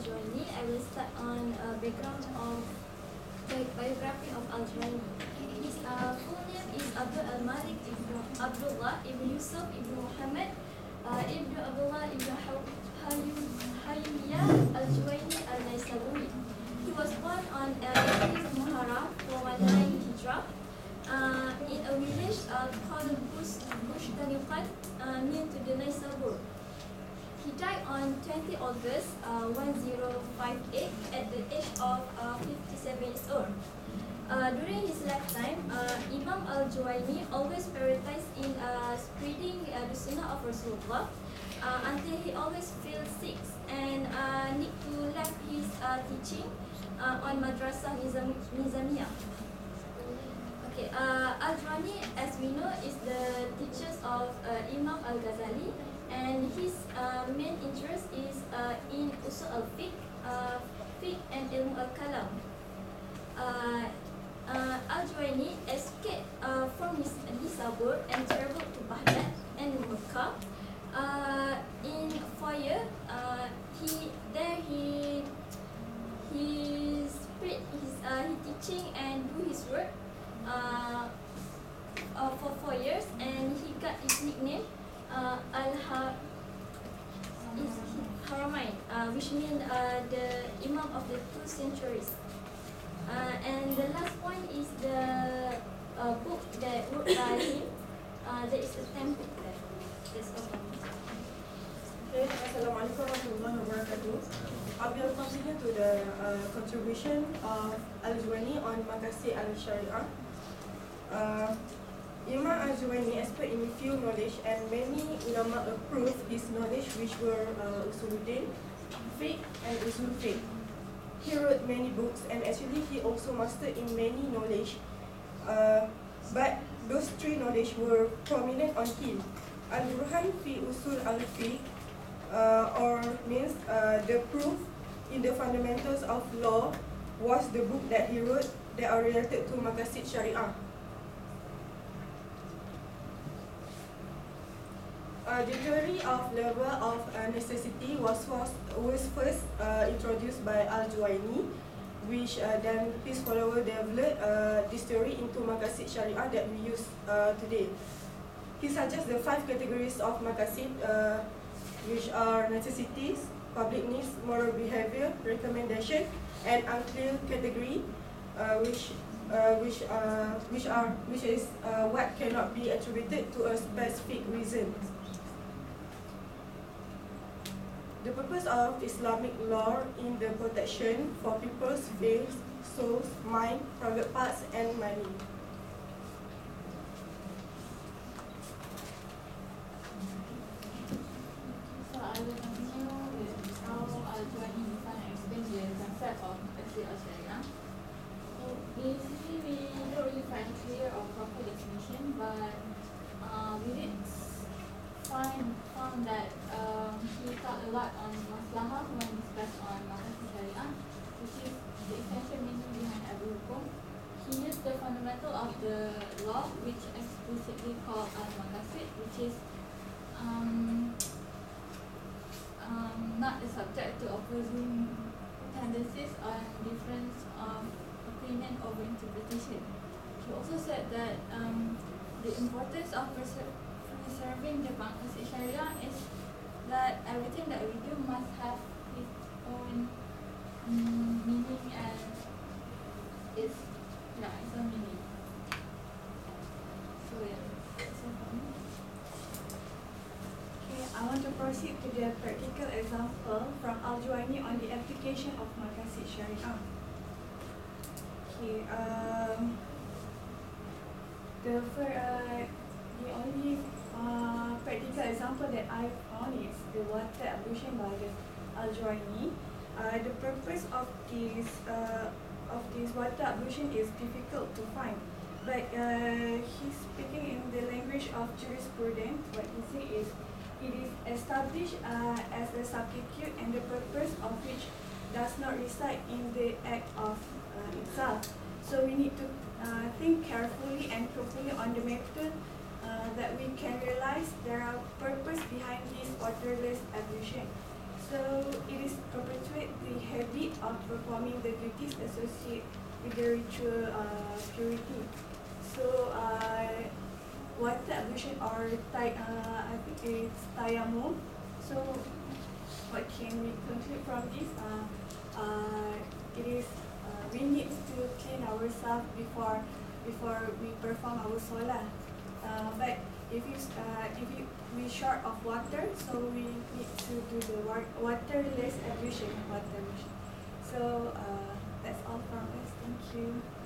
Al-Juwayni. I will start on background of the biography of Al-Juwayni. His full name is Abdul Al-Malik ibn Abdullah ibn Yusuf ibn Muhammad ibn Abdullah ibn Hayyuya Al-Juwayni Al-Naisaburi. He was born on 18th Muharram 419 Hijrah in a village called Bushtaniqat near to the Naisabur. He died on 20 August 1058 at the age of 57 years old. During his lifetime, Imam Al-Juwayni always prioritized in spreading the Sunnah of Rasulullah until he always feels sick and need to left his teaching on Madrasah Nizamiyah. Okay, Al-Juwayni, as we know, is the teachers of Imam Al-Ghazali, and his main interest is in usul al-fiqh, fiqh and ilmu al-kalam. Al-Juwayni escaped from Nisabur and traveled to Baghdad and Mecca. In 4 years, he spread his teaching and do his work for 4 years, and he got his nickname Haramain, which means the Imam of the 2 centuries. And the last point is the book that wrote by him. There is a template there. That's all. Okay, Assalamualaikum warahmatullahi wabarakatuh. I will continue to the contribution of Al-Juwayni on Maqasid al-Shari'ah. Imam Al-Juwayni expert in field knowledge, and many ulama approved his knowledge, which were Usuluddin, Fiqh and Usul Fiqh. He wrote many books, and actually he also mastered in many knowledge. But those 3 knowledge were prominent on him. Al-Burhan fi Usul al-Fiqh, or means the proof in the fundamentals of law, was the book that he wrote that are related to Maqasid Shari'ah. The theory of level of necessity was first introduced by Al-Juwayni, which then his follower developed this theory into Maqasid Shari'ah that we use today. He suggests the 5 categories of Maqasid, which are necessities, public needs, moral behavior, recommendation, and unclear category, which is what cannot be attributed to a specific reason. The purpose of Islamic law in the protection for people's faith, souls, mind, private parts, and money. So I will continue with how Al-Juwayni define and explain the concept of Maqasid al-Shari'ah. So basically, we don't really find clear or proper definition, but we did found that he thought a lot on maslahah when discussed on Maqasid Shari'ah, which is the essential meaning behind Al-Hukum. He used the fundamental of the law, which explicitly called Al-Maqasid, which is not subject to opposing tendencies or difference of opinion over interpretation. He also said that the importance of preserving the Maqasid Shari'ah is that everything that we do must have its own meaning and its own meaning. So yeah, that's all for me. Okay, I want to proceed to the practical example from Al-Juwayni on the application of Maqasid Shari'ah. Okay, the only practical example that I found is the water ablution by the Al-Juwayni. The purpose of this water ablution is difficult to find, but he's speaking in the language of jurisprudence. What he says is, it is established as a substitute, and the purpose of which does not reside in the act of itself. So we need to think carefully and properly on the method that we can realize there are purpose behind this waterless ablution. So So it is perpetuate the habit of performing the duties associated with the ritual purity. So water ablution or I think it's tayammum. So what can we conclude from this? It is we need to clean ourselves before we perform our salah. But if we short of water, so we need to do the waterless ablution. So that's all from us. Thank you.